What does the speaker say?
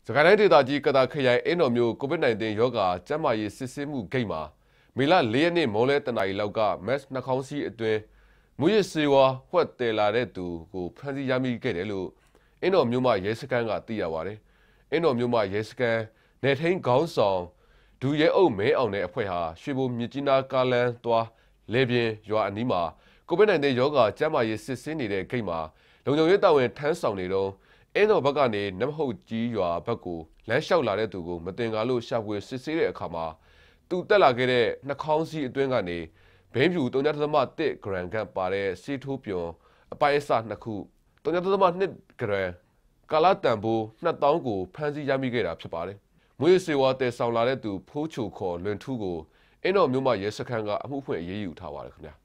စကိုင်းတိုင်းဒေသကြီးကတာခရိုင်အင်းတော်မျိုး COVID-19 ရောဂါကျန်းမာရေးစစ်ဆေးမှုဂိတ်မှာမေလ4ရက်နေ့မော်လဲတနာရီလောက်ကမက်နှာခေါင်းစည်းအတွင်းမူရစ်စေဝါဝှက်တယ်လာတဲ့သူကိုဖမ်းဆီးရမိခဲ့တယ်လို့အင်းတော်မျိုးမှရဲစခန်းကသိရပါတယ်။အင်းတော်မျိုးမှရဲစခန်းနေထိန်ခေါင်းဆောင်ဒူရဲအုပ်မဲအောင်တဲ့အဖွဲ့ဟာရွှေဘုံမြစ်ကြီးနားကားလမ်းသွားလေပြင်းရွာအနီးမှာ COVID-19 ရောဂါကျန်းမာရေးစစ်ဆေးနေတဲ့ဂိတ်မှာလုံခြုံရေးတာဝန်ထမ်းဆောင်နေတော့အင်းတော်ဘက်ကနေနမဟုတ်ကြီးရွာဘက်ကိုလမ်းလျှောက်လာတဲ့သူကိုမတင်ကားလို့ရှာဖွေစစ်ဆေးတဲ့အခါမှာသူတက်လာခဲ့တဲ့နှာခေါင်းစည်းအတွင်းကနေဘိန်းဖြူ3.1 ဂရမ်ခန့်ပါတဲ့စီထိုးပြွန်အပိုင်းအစ2ခု3.2 ဂရမ်ကာလာတန်ဖိုး2000ကိုဖမ်းဆီးရမိခဲ့တာဖြစ်ပါတယ်။မွေးစေဝါတဲဆောင်လာတဲ့သူဖိုးချိုခေါ်လွင်ထူးကိုအင်းတော်မြို့မှာရဲစခန်းကအမှုဖွင့်အရေးယူထားပါတယ်ခင်ဗျာ။